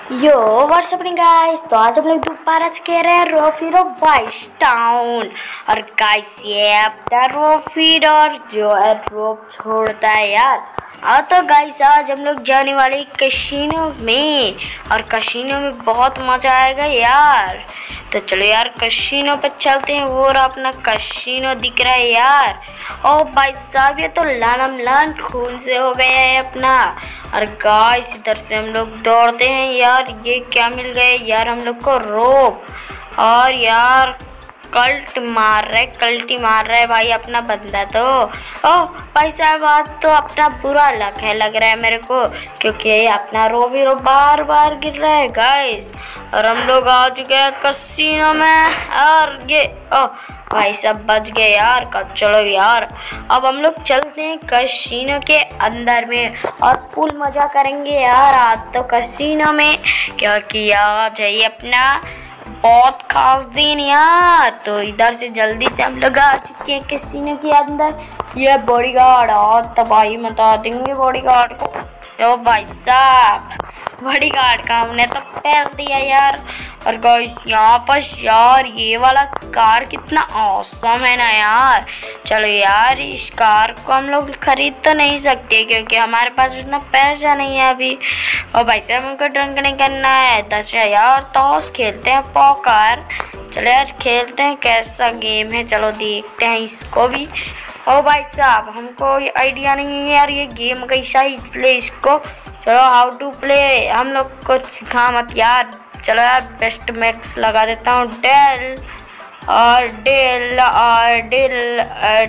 यो WhatsApp guys. तो आज हम लोग दोबारा से कह रहे हैं रोफीरो वाइस टाउन। और गाइस ये अपना रोफीर और जो है रोप छोड़ता है यार। तो गाइस आज हम लोग जाने वाले कसिनो में, और कसिनो में बहुत मजा आएगा यार। तो चलो यार कसिनो पे चलते हैं। वो रहा अपना कसिनो दिख रहा है यार। ओ भाई साहब ये तो लालम लाल खून से हो गया है अपना। और गाइस इधर से हम लोग दौड़ते हैं यार। ये क्या मिल गए यार हम लोग को? रोप। और यार कल्टी मार रहा है भाई अपना बंदा। तो ओ भाई साहब आज तो अपना बुरा लक है लग रहा है मेरे को, क्योंकि अपना रोवीरो बार बार गिर रहा है गाइस। और हम लोग आ चुके हैं कसिनो में। और ये ओ भाई साहब बच गए यार। चलो यार अब हम लोग चलते हैं कसिनो के अंदर में और फुल मजा करेंगे यार आज तो कसिनो में, क्योंकि आज है ये अपना बहुत खास दिन यार। तो इधर से जल्दी से हम लोग आ चुके हैं कसिनो के अंदर। ये बॉडीगार्ड और तबाही मचा देंगे बॉडीगार्ड को। तो भाई साहब बॉडीगार्ड का हमने तो पैर दिया यार। और गाइस यहाँ पर यार ये वाला कार कितना औसम है ना यार। चलो यार इस कार को हम लोग खरीद तो नहीं सकते क्योंकि हमारे पास उतना पैसा नहीं है अभी। और भाई साहब हमको ड्रंक नहीं करना है। 10 यार टॉस खेलते हैं पॉकर। चलो यार खेलते हैं कैसा गेम है, चलो देखते हैं इसको भी। ओ भाई साहब हमको आइडिया नहीं है यार ये गेम कैसा है, इसलिए इसको चलो हाउ टू प्ले हम लोग को सिखा मत यार। चलो यार बेस्ट मैक्स लगा देता हूँ डेल और डेल और डेल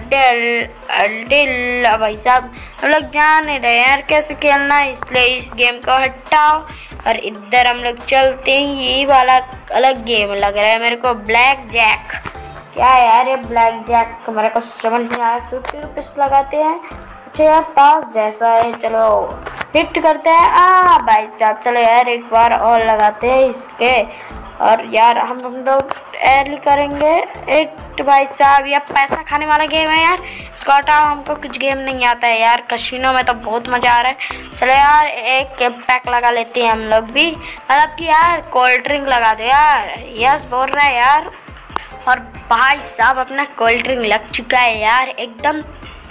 डेल। भाई साहब हम लोग जान नहीं रहे यार कैसे खेलना है, इसलिए इस गेम को हटाओ और इधर हम लोग चलते हैं। ये वाला अलग गेम लग रहा है मेरे को, ब्लैक जैक। क्या यार ये ब्लैक जैक मेरे को समझ नहीं आया। 50 रुपीस लगाते हैं। अच्छा यार पास जैसा है, चलो हिट करते हैं। भाई साहब चलो यार एक बार और लगाते हैं इसके। और यार हम लोग एल करेंगे एक। भाई साहब ये पैसा खाने वाला गेम है यार, इसको हटाओ। हमको कुछ गेम नहीं आता है यार। कसिनो में तो बहुत मजा आ रहा है। चलो यार एक पैक लगा लेते हैं हम लोग भी, मतलब कि यार कोल्ड ड्रिंक लगा दो यार। यस बोल रहा है यार। और भाई साहब अपना कोल्ड ड्रिंक लग चुका है यार। एकदम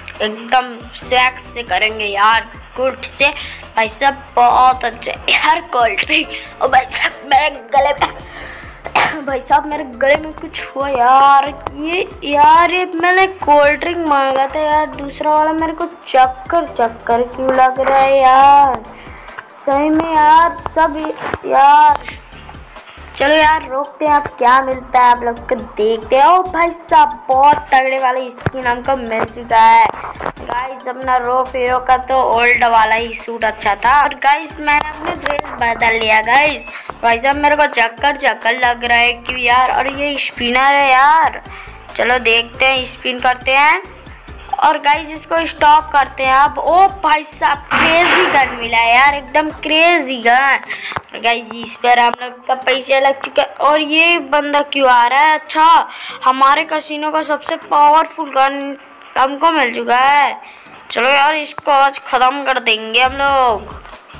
स्वैग से करेंगे यार, गुड से। भाई साहब बहुत अच्छे यार कोल्ड ड्रिंक। और भाई साहब मेरे गले में भाई साहब मेरे गले में कुछ हुआ यार। ये मैंने कोल्ड ड्रिंक मांगा था यार, दूसरा वाला मेरे को चक्कर क्यों लग रहा है यार सही में यार सब यार। चलो यार रोकते हैं, अब क्या मिलता है आप लोग को देखते हैं। ओ भाई साहब बहुत तगड़े वाले स्किन हमको मिल चुका है गाइस। अपना रोफीरो का तो ओल्ड वाला ही सूट अच्छा था। और गाइस मैंने अपने ड्रेस बदल लिया गाइस। भाई साहब मेरे को चक्कर लग रहा है क्यों यार। और ये स्पिनर है यार, चलो देखते हैं स्पिन करते हैं। और गाइस इसको स्टॉप करते हैं अब। ओ भाई साहब क्रेजी गन मिला है यार, एकदम क्रेजी गन। और गाइस इस पर हम लोग का पैसा लग चुका है। और ये बंदा क्यों आ रहा है? अच्छा हमारे कसिनो का सबसे पावरफुल गन हमको मिल चुका है। चलो यार इसको आज खत्म कर देंगे हम लोग।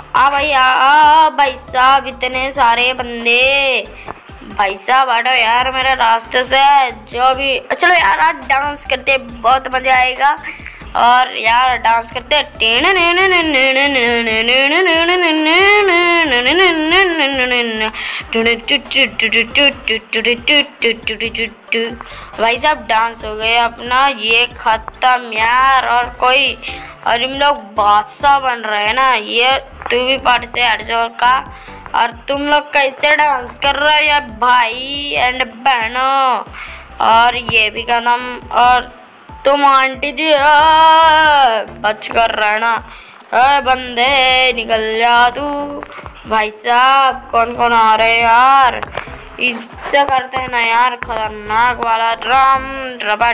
भाई साहब इतने सारे बंदे। भाई साहब हटो यार मेरे रास्ते से जो भी। चलो यार आज डांस करते बहुत मजा आएगा। और यार डांस करते भाई साहब डांस हो गया अपना ये खत्म यार। और हम लोग बादशाह बन रहे हैं ना। ये तू भी पार्ट से हट जाओ का। और तुम लोग कैसे डांस कर रहे हो यार भाई एंड बहनों। और ये भी कदम। और तुम आंटी जी बच कर रहना। बंदे निकल जा तू। भाई साहब कौन आ रहे यार, इससे करते हैं ना यार खतरनाक वाला ड्रम ड्रबा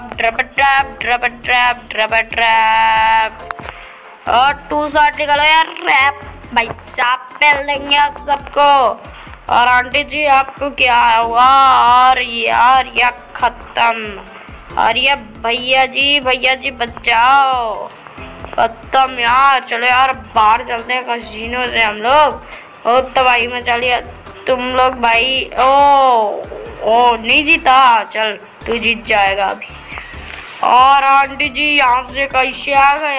ट्रैप। और 2 शॉट निकलो यार रैप। भाई साहब पहल देंगे आप सबको। और आंटी जी आपको क्या हुआ? और यार ये खत्म। और ये भैया जी बचाओ, खत्म यार। चलो यार बाहर चलते हैं कसिनो से हम लोग। ओ तबाही मचा लिया तुम लोग भाई। ओ नहीं जीता, चल तू जीत जाएगा अभी। और आंटी जी यहाँ से कैसे आ गए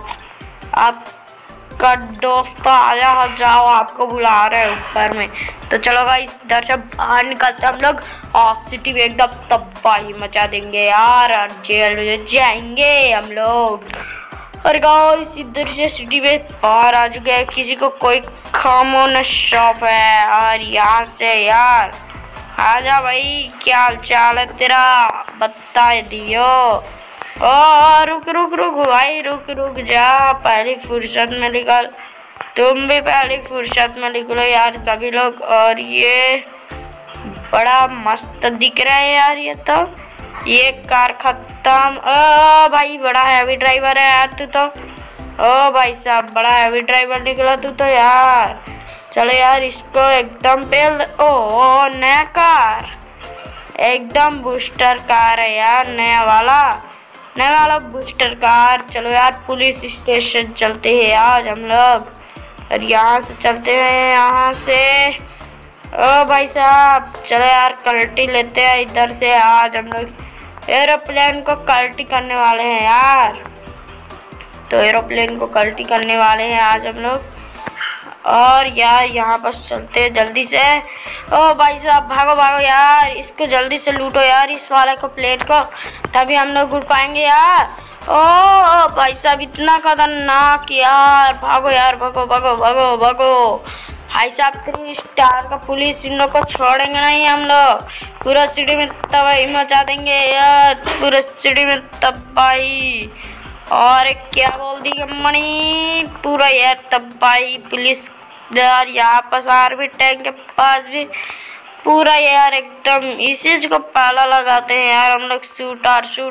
आपका दोस्त आया, जाओ आपको बुला रहे हैं ऊपर में। तो चलो गाइस इधर से बाहर निकलते हम लोग और सिटी में एकदम तबाही मचा देंगे यार, और जेल में जाएंगे हम लोग। और गाइस इधर से सिटी में बाहर आ चुके हैं, किसी को कोई खामोश शॉप है। और यहाँ से यार आजा भाई, क्या हाल चाल है तेरा, बता दियो। ओ रुक रुक रुक भाई, रुक रुक जा, पहली फुर्सत में निकल, तुम भी पहली फुर्सत में निकलो यार सभी लोग। और ये बड़ा मस्त दिख रहा है यार, ये कार खत्म। ओ भाई बड़ा हैवी ड्राइवर है यार तू तो। ओ भाई साहब बड़ा हैवी ड्राइवर निकला तू तो यार। चलो यार इसको एकदम पेल। ओ नया कार, एकदम बूस्टर कार है यार, नया वाला बूस्टर कार। चलो यार पुलिस स्टेशन चलते हैं आज हम लोग, और यहाँ से चलते हैं यहाँ से। ओ भाई साहब चलो यार कल्टी लेते हैं इधर से, आज हम लोग एरोप्लेन को कल्टी करने वाले हैं यार। तो एरोप्लेन को कल्टी करने वाले हैं आज हम लोग। और यार यहाँ पर चलते हैं जल्दी से। ओ भाई साहब भागो भागो यार, इसको जल्दी से लूटो यार, इस वाले को प्लेन को, तभी हम लोग उड़ पाएंगे यार। ओ भाई साहब इतना खतरनाक यार, भागो यार भागो भागो भागो भागो। भाई साहब 3 स्टार का पुलिस, इन लोग को छोड़ेंगे नहीं हम लोग, पूरा सिटी में तबाही मचा देंगे यार, पूरा सिटी में तबाही। और क्या बोल दी मणि, पूरा यार तबाही। पुलिस यार यहाँ पर आर्मी टैंक के पास भी पूरा यार एकदम इस चीज को पाला लगाते हैं यार हम लोग। Shoot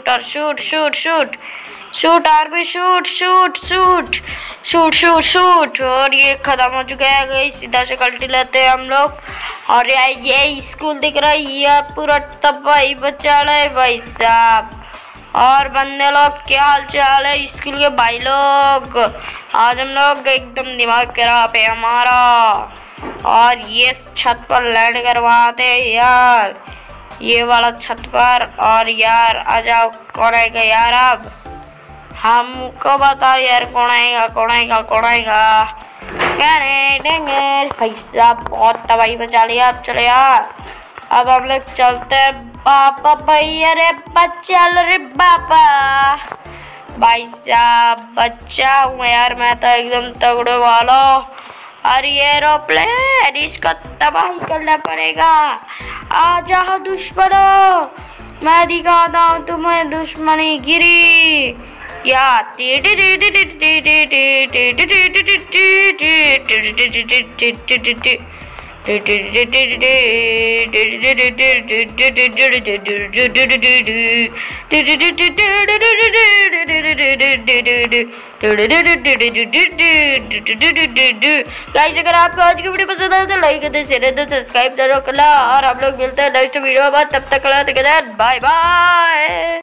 army shoot. और ये खत्म हो चुका है गाइस, सीधा से कल्टी लेते हैं हम लोग। और यार ये स्कूल दिख रहा है, ये पूरा तबाही बचा रहा है भाई साहब। और बंदे लोग क्या हाल चाल है स्कूल के भाई लोग, आज हम लोग एकदम दिमाग खराब है हमारा। और ये छत पर लैंड करवाते हैं यार, ये वाला छत पर। और यार आ जाओ, कौन आएगा यार, अब हमको बताओ यार कौन आएगा। भाई साहब बहुत तबाही बचा लिया। अब चले यार, अब हम लोग चलते हैं पापा भैया रे बच्चा रे बाबा। भाई साहब बच्चा हूँ यार मैं तो एकदम तगड़े वाला। और ये एरोप्लेन इसको तबाही करना पड़ेगा। आ जाओ दुश्मनों, मैं दिखाता हूँ तुम्हें दुश्मनी गिरी या। गाइस अगर आपको आज की वीडियो पसंद आए तो लाइक कर दे, शेयर कर दे, सब्सक्राइब जरूर करना। और हम लोग मिलते हैं नेक्स्ट वीडियो में, तब तक बाय बाय।